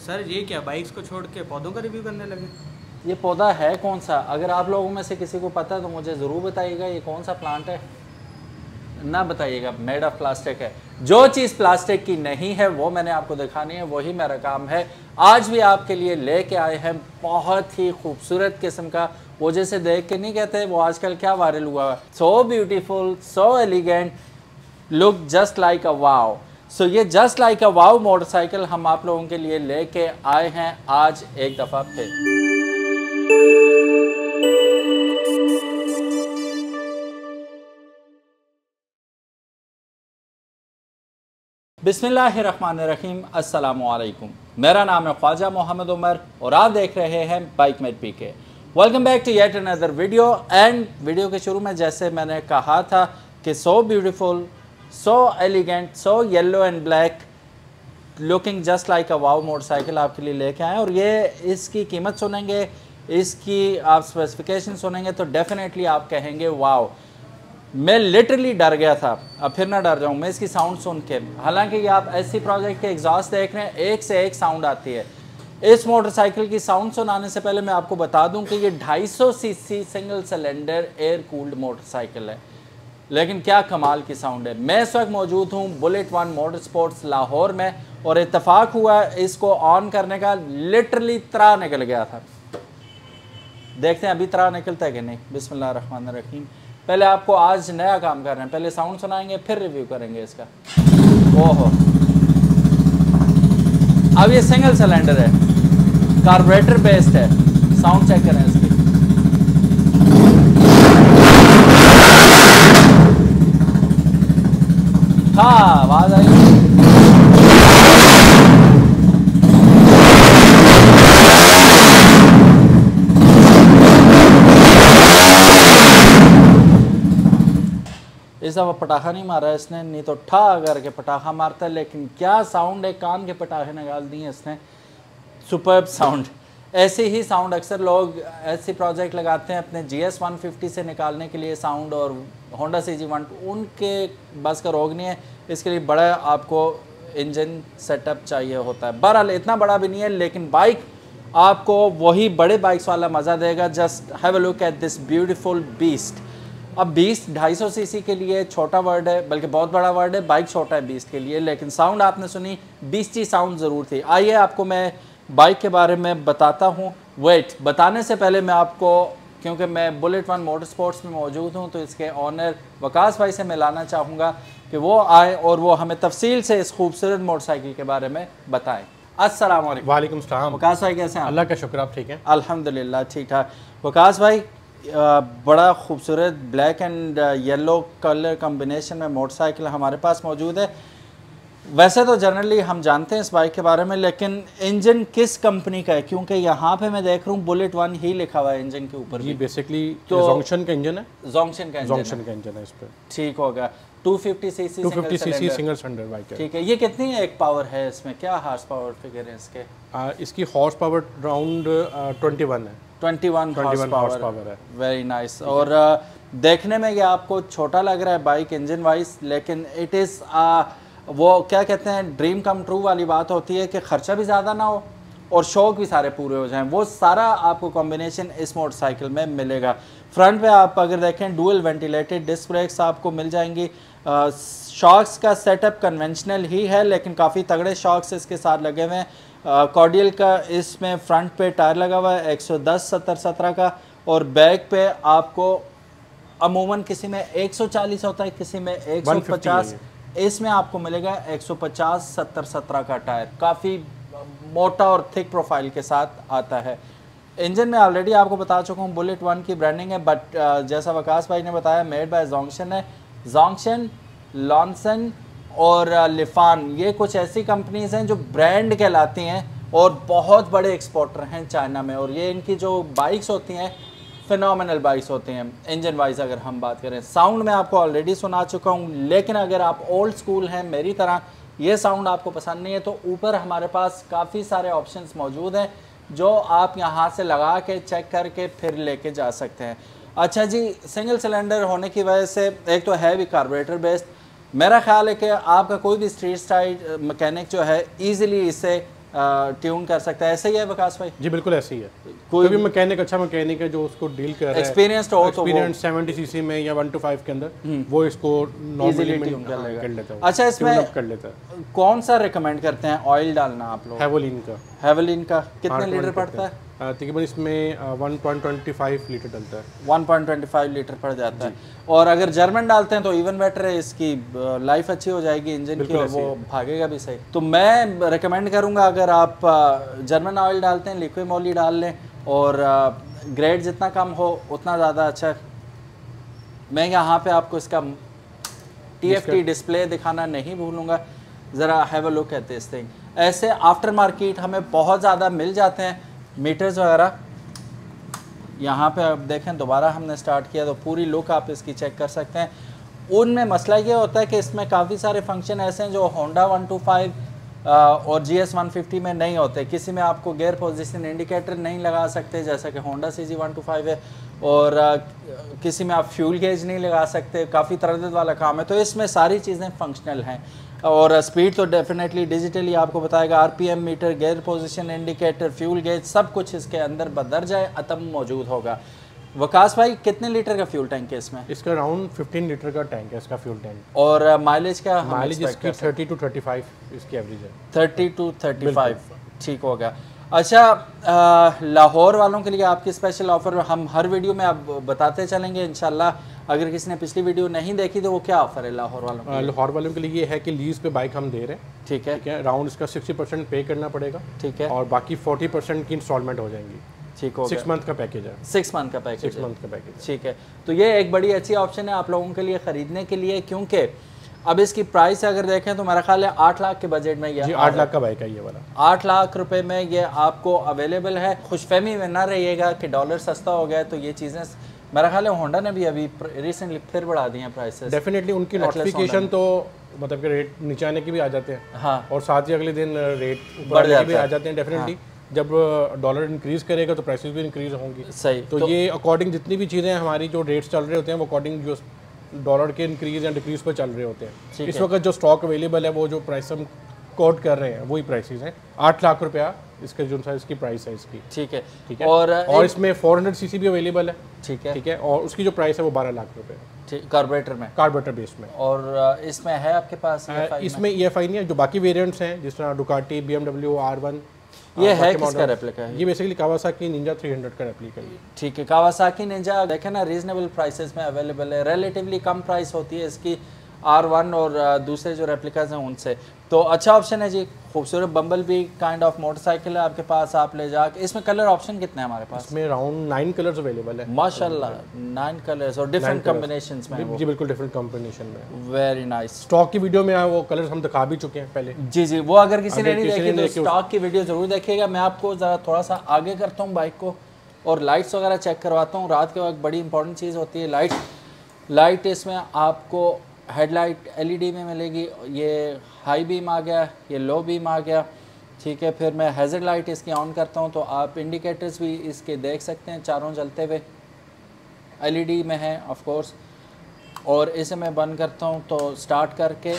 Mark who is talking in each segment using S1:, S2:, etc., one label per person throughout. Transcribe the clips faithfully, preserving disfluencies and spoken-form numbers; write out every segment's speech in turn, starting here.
S1: Sir ये क्या bikes को छोड़ के पौधों का रिव्यू करने लगे?
S2: ये पौधा है कौन सा? अगर आप लोगों में से किसी को पता है तो मुझे ज़रूर बताइएगा ये कौन सा प्लांट है। ना बताइएगा, मेड ऑफ प्लास्टिक है। जो चीज़ प्लास्टिक की नहीं है वो मैंने आपको दिखानी है, वही मेरा काम है। आज भी आपके लिए लेके आए हैं बहुत ही खूबसूरत किस्म का, वो जैसे देख के नहीं कहते वो आजकल क्या वायरल हुआ है, so beautiful, so elegant, look just like a wow. So ये just like a wow motorcycle हम आप लोगों के लिए लेके आए हैं आज एक दफ़ा फिर। बिस्मिल्लाहिर्रहमानिर्रहीम, अस्सलामुअलैकुम। मेरा नाम है ख्वाजा मोहम्मद उमर और आप देख रहे हैं bike mate P K. Welcome back to yet another video. And video के शुरू में जैसे मैंने कहा था कि so beautiful, so elegant, so yellow and black, looking just like a wow motorcycle आपके लिए लेके आए। और ये इसकी कीमत सुनेंगे, इसकी आप स्पेसिफिकेशन सुनेंगे तो डेफिनेटली आप कहेंगे वाव। मैं लिटरली डर गया था, अब फिर ना डर जाऊँ मैं इसकी साउंड सुन के। हालांकि ये आप ऐसी प्रोजेक्ट के एग्जॉस्ट देख रहे हैं, एक से एक साउंड आती है। इस मोटरसाइकिल की साउंड सुनाने से पहले मैं आपको बता दूं कि ये ढाई सौ CC single cylinder air cooled motorcycle है, लेकिन क्या कमाल की साउंड है। मैं इस वक्त मौजूद हूँ Bullet One Motor Sports Lahore में और इत्तेफाक हुआ इसको ऑन करने का, लिटरली त्रा निकल गया था। देखते हैं अभी त्रा निकलता है कि नहीं। बिस्मिल्लाहिर्रहमानिर्रहीम। पहले आपको आज नया काम कर रहे हैं, पहले साउंड सुनाएंगे फिर रिव्यू करेंगे इसका। ओहो, अब ये सिंगल सिलेंडर है, कार्बोरेटर बेस्ड है। साउंड चेक करें इसकी। हाँ, आवाज आई। इस दफ़ा पटाखा नहीं मारा इसने, नहीं तो ठा करके पटाखा मारता है। लेकिन क्या साउंड है, कान के पटाखे निकाल दिए इसने। Superb sound. ऐसे ही साउंड अक्सर लोग ऐसी प्रोजेक्ट लगाते हैं अपने जी एस वन फिफ्टी से निकालने के लिए साउंड, और होंडा सी जी वन, उनके बस का रोग नहीं है। इसके लिए बड़ा आपको इंजन सेटअप चाहिए होता है। बहरहाल इतना बड़ा भी नहीं है, लेकिन बाइक आपको वही बड़े बाइक्स वाला मज़ा देगा। Just have a look at this beautiful beast. अब बीस्ट ढाई सौ सीसी के लिए छोटा वर्ड है, बल्कि बहुत बड़ा वर्ड है। बाइक छोटा है बीस्ट के लिए, लेकिन साउंड आपने सुनी, बीस्टी साउंड ज़रूर थी। आइए आपको मैं बाइक के बारे में बताता हूँ। वेट, बताने से पहले मैं आपको, क्योंकि मैं बुलेट वन मोटर स्पोर्ट्स में मौजूद हूँ, तो इसके ऑनर वकास भाई से मिलाना चाहूँगा कि वो आए और वो हमें तफसील से इस खूबसूरत मोटरसाइकिल के बारे में बताएँ। अस्सलाम वालेकुम।
S3: वालेकुम सलाम।
S2: वकास भाई कैसे हैं?
S3: अल्लाह का शुक्र, आप ठीक हैं?
S2: अल्हम्दुलिल्लाह ठीक ठाक। वकास भाई, बड़ा खूबसूरत black and yellow colour combination में मोटरसाइकिल हमारे पास मौजूद है। वैसे तो जनरली हम जानते हैं इस बाइक के बारे में, लेकिन इंजन किस कंपनी का है? क्योंकि यहाँ पे मैं देख रहा हूँ बुलेट वन ही लिखा हुआ है इंजन के ऊपर।
S3: जी, बेसिकली
S2: तो
S3: जोंक्शन का इंजन है।
S2: जोंक्शन का इंजन
S3: जोंक्शन का इंजन है इस पर।
S2: ठीक होगा। Two fifty CC
S3: two fifty CC single cylinder bike है।
S2: ठीक है। ये कितनी एक पावर है इसमें, क्या हार्स पावर फिगर है इसके?
S3: आ, इसकी horse power round twenty one है।
S2: ट्वेंटी वन
S3: हॉर्स पावर है।
S2: Very nice. और uh, देखने में ये आपको छोटा लग रहा है बाइक इंजन वाइज, लेकिन इट इज़ uh, वो क्या कहते हैं, ड्रीम कम ट्रू वाली बात होती है कि खर्चा भी ज़्यादा ना हो और शौक भी सारे पूरे हो जाएं। वो सारा आपको कॉम्बिनेशन इस मोटरसाइकिल में मिलेगा। फ्रंट पे आप अगर देखें, डुअल वेंटिलेटेड डिस्क ब्रेक्स आपको मिल जाएंगी। शॉक्स का सेटअप कन्वेंशनल ही है, लेकिन काफ़ी तगड़े शॉक्स इसके साथ लगे हुए हैं। कॉर्डियल का इसमें फ्रंट पे टायर लगा हुआ है एक सौ दस सत्तर सत्रह का, और बैक पे आपको अमूमन किसी में एक सौ चालीस होता है, किसी में एक सौ पचास। इसमें आपको मिलेगा एक सौ पचास सत्तर सत्रह का टायर, काफ़ी मोटा और थिक प्रोफाइल के साथ आता है। इंजन में ऑलरेडी आपको बता चुका हूँ बुलेट वन की ब्रांडिंग है, बट जैसा वकास भाई ने बताया मेड बाय जोंक्शन है। जोंक्शन, लॉन्सन और लिफान, ये कुछ ऐसी कंपनीज हैं जो ब्रांड कहलाती हैं और बहुत बड़े एक्सपोर्टर हैं चाइना में। और ये इनकी जो बाइक्स होती हैं फिनोमिनल बाइक्स होती हैं इंजन वाइज। अगर हम बात करें साउंड में आपको ऑलरेडी सुना चुका हूँ, लेकिन अगर आप ओल्ड स्कूल हैं मेरी तरह, ये साउंड आपको पसंद नहीं है, तो ऊपर हमारे पास काफ़ी सारे ऑप्शंस मौजूद हैं जो आप यहाँ से लगा के चेक करके फिर लेके जा सकते हैं। अच्छा जी, सिंगल सिलेंडर होने की वजह से एक तो है भी कार्बोरेटर बेस्ड। मेरा ख्याल है कि आपका कोई भी स्ट्रीट साइड मैकेनिक जो है ईज़िली इसे ट्यून कर सकता है। ऐसे ही है वकास भाई?
S3: जी बिल्कुल ऐसे ही है।
S2: कोई
S3: भी मैकेनिक अच्छा मैकेनिक है जो उसको डील कर रहा है,
S2: एक्सपीरियंस्ड हो तो
S3: एक्सपीरियंस सेवेंटी सीसी में या वन टू फाइव के अंदर वो इसको नॉर्मली ट्यून कर लेगा, कर लेता है।
S2: अच्छा, इसमें
S3: कर लेता है।
S2: कौन सा रिकमेंड करते हैं ऑयल डालना आप लोग?
S3: हेवोलिन का।
S2: हेवोलिन का कितने लीटर पड़ता है?
S3: तकरीबन इसमें one point two five litre डलता है।
S2: One point two five litre पड़ जाता है। और अगर जर्मन डालते हैं तो इवन बेटर है, इसकी लाइफ अच्छी हो जाएगी इंजन की और वो भागेगा भी सही। तो मैं रिकमेंड करूंगा अगर आप जर्मन ऑयल डालते हैं लिक्विड मोली डाल लें, और ग्रेड जितना कम हो उतना ज़्यादा अच्छा। मैं यहाँ पे आपको इसका टी एफ टी डिस्प्ले दिखाना नहीं भूलूंगा, ज़रा have a look at this thing. ऐसे आफ्टर मार्केट हमें बहुत ज़्यादा मिल जाते हैं मीटर्स वगैरह। यहाँ पे आप देखें, दोबारा हमने स्टार्ट किया तो पूरी लुक आप इसकी चेक कर सकते हैं। उनमें मसला ये होता है कि इसमें काफ़ी सारे फंक्शन ऐसे हैं जो होंडा वन टू फाइव और जी एस वन फिफ्टी में नहीं होते। किसी में आपको गियर पोजीशन इंडिकेटर नहीं लगा सकते जैसा कि Honda C G one two five है, और आ, किसी में आप फ्यूल गेज नहीं लगा सकते, काफ़ी तरद्दुद वाला काम है। तो इसमें सारी चीज़ें फंक्शनल हैं, और स्पीड तो डेफिनेटली डिजिटली आपको बताएगा। RPM meter, gear position indicator, fuel gauge, सब कुछ इसके अंदर बदरजा अतम मौजूद होगा। वकास भाई कितने लीटर का फ्यूल टैंक है इसमें?
S3: इसका अराउंड फिफ्टीन लीटर का टैंक है इसका फ्यूल टैंक।
S2: और माइलेज का?
S3: माइलेज इसकी थर्टी टू थर्टी फाइव इसकी एवरेज है।
S2: थर्टी टू थर्टी फाइव, ठीक होगा। अच्छा, आ, लाहौर वालों के लिए आपकी स्पेशल ऑफर हम हर वीडियो में आप बताते चलेंगे इंशाल्लाह। अगर किसी ने पिछली वीडियो नहीं देखी तो वो क्या ऑफर है लाहौर वालों के लिए?
S3: लाहौर वालों के लिए ये है कि लीज पे बाइक हम दे रहे हैं।
S2: ठीक है,
S3: ठीक है। अराउंड इसका सिक्सटी परसेंट पे करना पड़ेगा।
S2: ठीक है।
S3: और बाकी फोर्टी परसेंट की इंस्टॉलमेंट हो जाएंगी।
S2: ठीक हो,
S3: सिक्स मंथ का पैकेज है।
S2: सिक्स मंथ का पैकेज
S3: सिक्स मंथ का पैकेज,
S2: ठीक है। तो ये एक बड़ी अच्छी ऑप्शन है आप लोगों के लिए ख़रीदने के लिए, क्योंकि अब इसकी प्राइस अगर देखें तो मेरा ख्याल है आठ लाख के बजट में ये
S3: आठ लाख का बाइक है ये वाला।
S2: आठ लाख रुपए में ये आपको अवेलेबल है। खुशफहमी में ना रहिएगा कि डॉलर सस्ता हो गया तो ये चीज़ें, मेरा ख्याल है होंडा ने भी अभी रिसेंटली फिर बढ़ा दी हैं प्राइसेस।
S3: डेफिनेटली उनकी नोटिफिकेशन तो मतलब कि रेट नीचे आने के भी आ जाते हैं।
S2: हाँ, और
S3: साथ ही अगले दिन रेट बढ़ जाते भी आ जाते हैं। डेफिनेटली जब डॉलर इंक्रीज करेगा तो प्राइसेस भी इंक्रीज होंगी।
S2: सही।
S3: तो, तो ये अकॉर्डिंग जितनी भी चीज़ें हमारी जो रेट्स चल रहे होते हैं वो अकॉर्डिंग जो डॉलर के इंक्रीज या डिक्रीज पर चल रहे होते हैं। इस वक्त जो स्टॉक अवेलेबल है वो जो प्राइस हम कोट कर रहे हैं वही प्राइसेस हैं। आठ लाख रुपया इसका जो सा इसकी प्राइस है इसकी।
S2: ठीक है,
S3: ठीक है।
S2: और
S3: और इसमें फोर हंड्रेड सी सी भी अवेलेबल है।
S2: ठीक है,
S3: ठीक है। और उसकी जो प्राइस है वो बारह लाख रुपए
S2: ठीक, कार्बोरेटर में,
S3: कार्बोरेटर बेस में।
S2: और इसमें है आपके पास
S3: आ, इसमें ई एफ आई नहीं है। जो बाकी वेरिएंट्स हैं जिस तरह Ducati, B M W, R one,
S2: ये है किसका रेप्लिका है?
S3: ये basically Kawasaki Ninja three hundred का रेप्लिका है।
S2: ठीक है, कावासाकी निंजा देखें ना, रीजनेबल प्राइसेस में अवेलेबल है। रिलेटिवली कम प्राइस होती है इसकी आर वन और दूसरे जो रेप्लिकाज हैं उनसे। तो अच्छा ऑप्शन है जी, खूबसूरत बम्बल भी काइंड ऑफ मोटरसाइकिल है आपके पास, आप ले जाके। इसमें कलर ऑप्शन कितने हैं हमारे पास?
S3: इसमें अराउंड नाइन कलर्स अवेलेबल है
S2: माशाल्लाह, नाइन कलर्स और डिफरेंट कॉम्बिनेशंस में।
S3: जी बिल्कुल डिफरेंट कॉम्बिनेशन में।
S2: Very nice.
S3: स्टॉक की वीडियो में वो कलर्स हम दिखा भी चुके हैं पहले।
S2: जी जी, वो अगर किसी ने नहीं देखी तो स्टॉक की वीडियो जरूर देखिएगा। मैं आपको ज़रा थोड़ा सा आगे करता हूँ बाइक को और लाइट्स वगैरह चेक करवाता हूँ। रात के वक्त बड़ी इंपॉर्टेंट चीज़ होती है लाइट। लाइट इसमें आपको हेडलाइट एलईडी में मिलेगी। ये हाई बीम आ गया, ये लो बीम आ गया। ठीक है, फिर मैं हैज़र्ड लाइट इसकी ऑन करता हूँ तो आप इंडिकेटर्स भी इसके देख सकते हैं चारों जलते हुए, एलईडी में है ऑफ कोर्स। और इसे मैं बंद करता हूँ तो स्टार्ट करके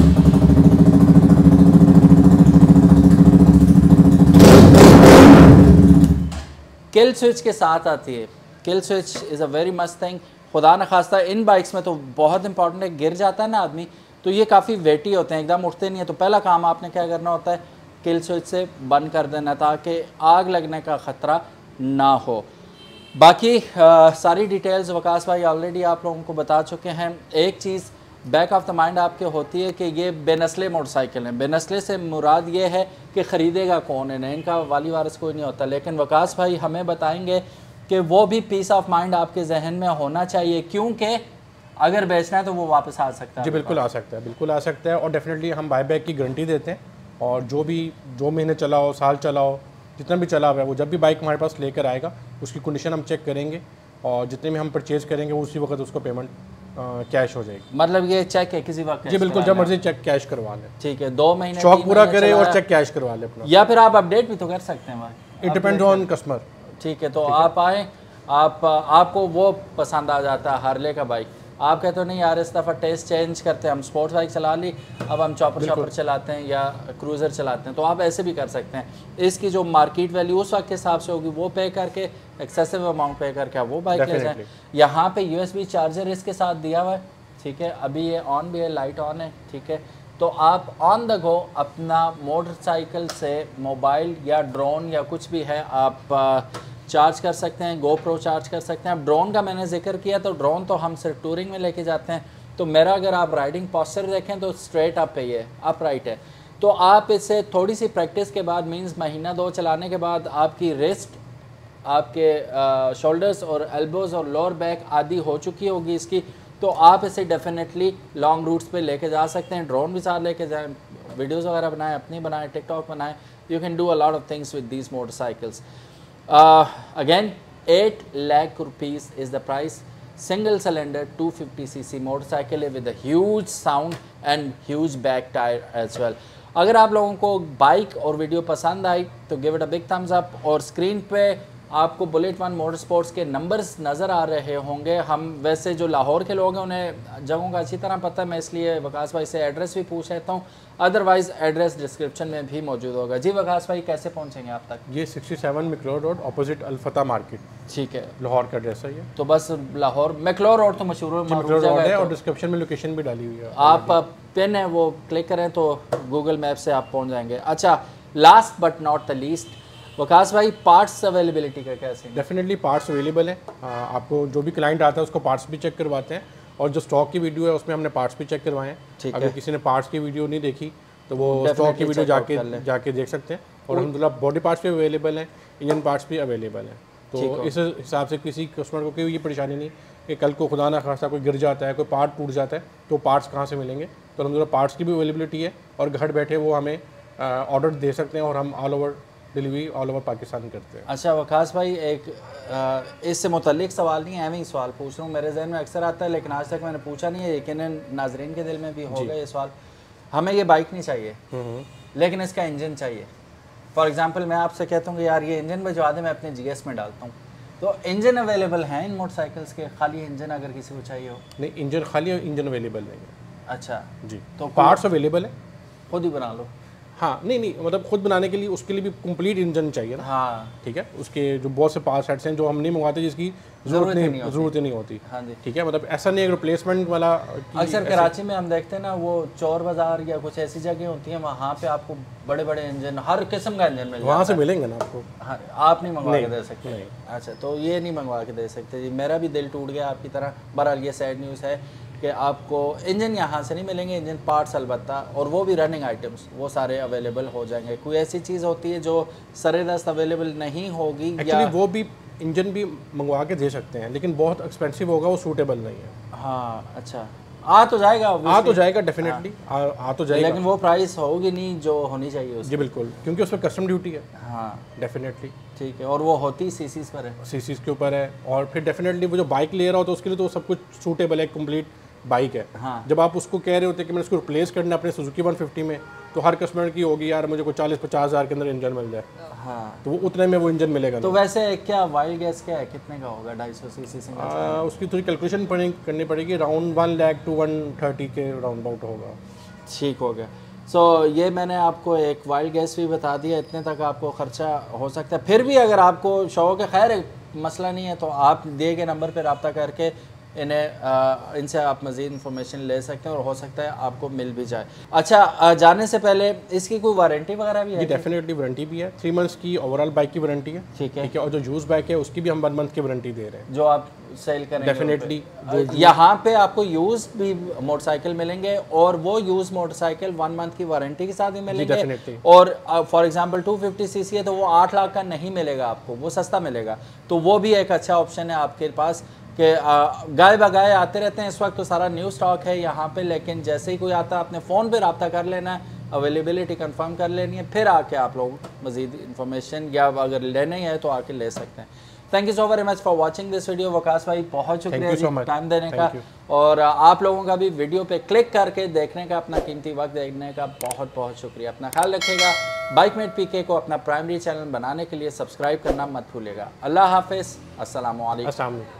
S2: किल स्विच के साथ आती है। Kill switch is a very मस्त थिंग। खुदा न खास्ता इन बाइक्स में तो बहुत इंपॉर्टेंट है, गिर जाता है ना आदमी तो ये काफ़ी वेटी होते हैं, एकदम उठते नहीं है। तो पहला काम आपने क्या करना होता है, किल स्विच से बंद कर देना ताकि आग लगने का ख़तरा ना हो। बाकी आ, सारी डिटेल्स वकास भाई ऑलरेडी आप लोगों को बता चुके हैं। एक चीज़ बैक ऑफ द माइंड आपके होती है कि ये बेनस्ले मोटरसाइकिल हैं। बेनस्ले से मुराद ये है कि ख़रीदेगा कौन है, इनका वाली वारिस कोई नहीं होता। लेकिन वकास भाई हमें बताएंगे कि वो भी पीस ऑफ माइंड आपके जहन में होना चाहिए, क्योंकि अगर बेचना है तो वो वापस आ सकता है।
S3: जी बिल्कुल आ सकता है, बिल्कुल आ सकता है। और डेफिनेटली हम बाय बैक की गारंटी देते हैं। और जो भी जो महीने चला हो, साल चला हो, जितना भी चला हुआ है, वो जब भी बाइक हमारे पास लेकर आएगा उसकी कंडीशन हम चेक करेंगे और जितने में हम परचेज करेंगे उसी वक्त उसको पेमेंट कैश हो जाएगी।
S2: मतलब ये चेक है किसी वक्त?
S3: जी बिल्कुल, जब मर्जी चेक कैश करवा लें।
S2: ठीक है, दो महीने
S3: शौक पूरा करे और चेक कैश करवा ले अपना,
S2: या फिर आप अपडेट भी तो कर सकते हैं।
S3: It depends on customer.
S2: ठीक है, तो आप आए, आप आपको वो पसंद आ जाता है हार्ले का बाइक, आप कहते हो नहीं यार इस दफ़ा टेस्ट चेंज करते हैं, हम स्पोर्ट्स बाइक चला ली, अब हम चॉपर शॉपर चलाते हैं या क्रूज़र चलाते हैं, तो आप ऐसे भी कर सकते हैं। इसकी जो मार्केट वैल्यू उस वक्त के हिसाब से होगी वो पे करके, एक्सेसिव अमाउंट पे करके आप वो बाइक ले जाएँ। यहाँ पे यूएसबी चार्जर इसके साथ दिया हुआ है, ठीक है, अभी ये ऑन भी है, लाइट ऑन है, ठीक है। तो आप ऑन द गो अपना मोटरसाइकिल से मोबाइल या ड्रोन या कुछ भी है आप चार्ज कर सकते हैं, गोप्रो चार्ज कर सकते हैं। अब ड्रोन का मैंने जिक्र किया, तो ड्रोन तो हम सिर्फ टूरिंग में लेके जाते हैं, तो मेरा अगर आप राइडिंग पोस्चर देखें तो स्ट्रेट अप है, ये अप राइट है। तो आप इसे थोड़ी सी प्रैक्टिस के बाद, मींस महीना दो चलाने के बाद आपकी रिस्ट, आपके शोल्डर्स और एल्बोज़ और लोअर बैक आदि हो चुकी होगी इसकी, तो आप इसे डेफिनेटली लॉन्ग रूट्स पे लेके जा सकते हैं। ड्रोन भी साथ लेके जाएं, वीडियोस वगैरह बनाएं, अपनी बनाएं, टिकटॉक बनाएं, you can do a lot of things with these motorcycles. Again eight lakh rupees is the price, single cylinder two fifty C C motorcycle with a huge sound and huge back tyre as well. अगर आप लोगों को bike और video पसंद आई तो give it a big thumbs up, और screen पे आपको बुलेट वन मोटर स्पोर्ट्स के नंबर्स नज़र आ रहे होंगे। हम वैसे जो लाहौर के लोग हैं उन्हें जगहों का अच्छी तरह पता है, मैं इसलिए वकास भाई से एड्रेस भी पूछ लेता हूँ, अदरवाइज़ एड्रेस डिस्क्रिप्शन में भी मौजूद होगा। जी वकास भाई, कैसे पहुँचेंगे आप तक?
S3: ये sixty seven McLeod road opposite अल्फता मार्केट,
S2: ठीक है,
S3: लाहौर का एड्रेस है ये।
S2: तो बस लाहौर मैक्लोर रोड तो मशहूर
S3: मैक्लोर रोड है, और डिस्क्रिप्शन में लोकेशन भी डाली हुई है।
S2: आप पिन है वो क्लिक करें तो गूगल मैप से आप पहुँच जाएंगे। अच्छा, last but not the least, Waqas भाई पार्ट्स अवेलेबिलिटी का कैसे?
S3: डेफिनेटली पार्ट्स अवेलेबल है, आपको जो भी क्लाइंट आता है उसको पार्ट्स भी चेक करवाते हैं, और जो स्टॉक की वीडियो है उसमें हमने पार्ट्स भी चेक करवाए हैं। अगर किसी ने पार्ट्स की वीडियो नहीं देखी तो वो स्टॉक की वीडियो जाके जाके देख सकते हैं। और अल्हम्दुलिल्लाह बॉडी पार्ट्स भी अवेलेबल हैं, इंजन पार्ट्स भी अवेलेबल हैं। तो इस हिसाब से किसी कस्टमर को कोई ये परेशानी नहीं कि कल को खुदा ना खासा कोई गिर जाता है, कोई पार्ट टूट जाता है, तो पार्ट्स कहाँ से मिलेंगे। तो अल्हम्दुलिल्लाह पार्ट्स की भी अवेलेबिलिटी है, और घर बैठे वो हमें ऑर्डर दे सकते हैं, और हम all over delivery all over Pakistan करते हैं।
S2: अच्छा वकास भाई, एक आ, इससे मुतल्लिक सवाल नहीं है, मैं ही सवाल पूछ रहा हूँ, मेरे जहन में अक्सर आता है लेकिन आज तक मैंने पूछा नहीं है, यकीनन नाजरीन के दिल में भी होगा ये सवाल। हमें ये बाइक नहीं चाहिए लेकिन इसका इंजन चाहिए। फॉर एग्जांपल मैं आपसे कहता हूँ कि यार ये इंजन भिजवा दे, मैं अपने जीएस में डालता हूँ, तो इंजन अवेलेबल हैं इन मोटरसाइकिल्स के? खाली इंजन अगर किसी को चाहिए हो?
S3: नहीं, इंजन खाली इंजन अवेलेबल नहीं है।
S2: अच्छा
S3: जी,
S2: तो
S3: पार्ट्स अवेलेबल है,
S2: खुद ही बना लो।
S3: हाँ, नहीं नहीं मतलब खुद बनाने के लिए उसके लिए भी कंप्लीट इंजन चाहिए ना।
S2: हाँ
S3: ठीक है, उसके जो बहुत से पार्ट सेट्स हैं जो हम नहीं मंगवाते, जिसकी जरूरत नहीं जरूरत ही नहीं होती।
S2: हाँ जी,
S3: ठीक है, मतलब ऐसा नहीं है रिप्लेसमेंट वाला।
S2: अक्सर कराची में हम देखते हैं ना, वो चौर बाजार या कुछ ऐसी जगह होती हैं, वहाँ पे आपको बड़े बड़े इंजन, हर किस्म का इंजन मिल
S3: वहाँ से मिलेंगे ना आपको।
S2: हाँ, आप नहीं मंगवा के दे सकते? नहीं। अच्छा, तो ये नहीं मंगवा के दे सकते जी, मेरा भी दिल टूट गया आपकी तरह। बहरहाल ये सैड न्यूज़ है कि आपको इंजन यहाँ से नहीं मिलेंगे, इंजन पार्ट्स अलबत्ता, और वो भी रनिंग आइटम्स वो सारे अवेलेबल हो जाएंगे। कोई ऐसी चीज़ होती है जो सरे दस्त अवेलेबल नहीं होगी?
S3: एक्चुअली वो भी इंजन भी मंगवा के दे सकते हैं, लेकिन बहुत एक्सपेंसिव होगा, वो सूटेबल नहीं है।
S2: हाँ अच्छा, आ तो जाएगा,
S3: आ तो जाएगा डेफिनेटली, आ, आ तो जाएगा,
S2: लेकिन वो प्राइस होगी नहीं जो होनी चाहिए उसकी।
S3: जी बिल्कुल, क्योंकि उस पर कस्टम ड्यूटी है।
S2: हाँ
S3: डेफिनेटली,
S2: ठीक है, और वो होती सीसीज पर है,
S3: सीसीज के ऊपर है, और फिर डेफिनेटली वो जो बाइक ले रहा हो तो उसके लिए तो सब कुछ सूटेबल है, कंप्लीट बाइक है।
S2: हाँ।
S3: जब आप उसको कह रहे होते कि मैंने उसको रिप्लेस करना अपने सुजुकी वन फिफ्टी में, तो हर कस्टमर की होगी यार मुझे कोई चालीस पचास हज़ार के अंदर इंजन मिल जाए।
S2: हाँ,
S3: तो वो उतने में वो इंजन मिलेगा।
S2: तो वैसे क्या वाइल्ड गैस क्या है, कितने का होगा? ढाई सौ सीसी सिंगल?
S3: आ, उसकी थोड़ी कैलकुलेशन करनी पड़ेगी, round one lakh to one thirty के राउंड अबाउट होगा।
S2: ठीक हो गया। सो so, ये मैंने आपको एक वाइल्ड गैस भी बता दिया, इतने तक आपको ख़र्चा हो सकता है। फिर भी अगर आपको शौक है, खैर मसला नहीं है, तो आप दिए गए नंबर पर रब्ता करके इन्हें इनसे आप मज़ीद इन्फॉर्मेशन ले सकते हैं, और हो सकता है आपको मिल भी जाए। अच्छा, आ, जाने से पहले इसकी कोई वारंटी वगैरह भी है?
S3: डेफिनेटली वारंटी भी है, थ्री मंथ्स की ओवरऑल बाइक की वारंटी है।
S2: ठीक है,
S3: ठीक है, और जो यूज बाइक है उसकी भी हम वन मंथ की वारंटी दे रहे हैं,
S2: जो आप सेल करेंगे।
S3: डेफिनेटली
S2: यहाँ पे आपको यूज भी मोटरसाइकिल मिलेंगे, और वो यूज मोटरसाइकिल वन मंथ की वारंटी के साथ ही मिलेंगे। और for example two fifty CC है तो वो आठ लाख का नहीं मिलेगा आपको, वो सस्ता मिलेगा। तो वो भी एक अच्छा ऑप्शन है आपके पास कि गाय बगाए आते रहते हैं। इस वक्त तो सारा न्यू स्टॉक है यहाँ पे, लेकिन जैसे ही कोई आता है आपने फ़ोन पे रब्ता कर लेना है, अवेलेबिलिटी कंफर्म कर लेनी है, फिर आके आप लोग मज़ीद इन्फॉर्मेशन या अगर लेना ही है तो आके ले सकते हैं। Thank you so very much for watching this video. Waqas भाई बहुत शुक्रिया जी टाइम देने का, और आप लोगों का भी वीडियो पे क्लिक करके देखने का, अपना कीमती वक्त देखने का बहुत बहुत शुक्रिया। अपना ख्याल रखिएगा। बाइकमेट पीके को अपना प्राइमरी चैनल बनाने के लिए सब्सक्राइब करना मत भूलिएगा। अल्लाह हाफिज़, अस्सलाम वालेकुम।